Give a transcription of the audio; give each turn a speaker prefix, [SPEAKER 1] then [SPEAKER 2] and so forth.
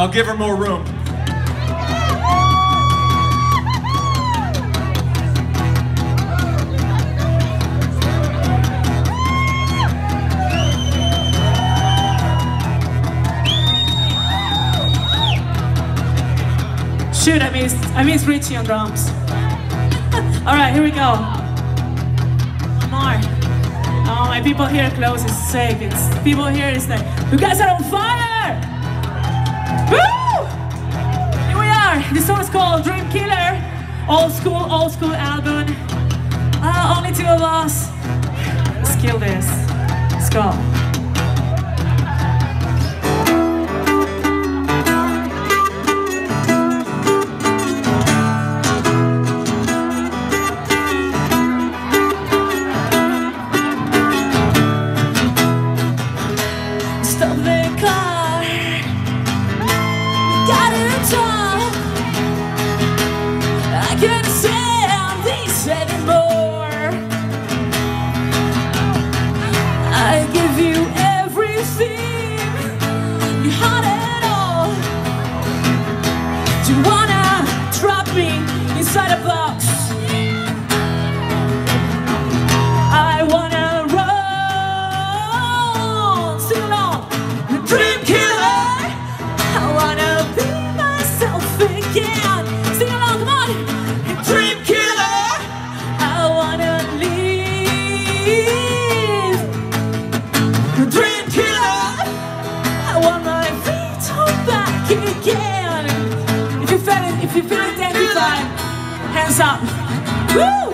[SPEAKER 1] I'll give her more room.
[SPEAKER 2] Shoot, I missed Richie on drums. Alright, here we go. One more. Oh, my people here close is sick. It's people here is like, you guys are on fire! Woo! Here we are. This song is called Dream Killer. Old school album. Only two of us. Let's kill this. Let's go. Stop the car, gotta talk. I can't stand this anymore. I give you everything, you had it all. Do you wanna trap me inside a box? I wanna Dream killer, I wanna be myself again. Sing along, come on. Dream killer, I wanna live. Dream killer, I want my feet on back again. If you feel it identified, hands up. Woo!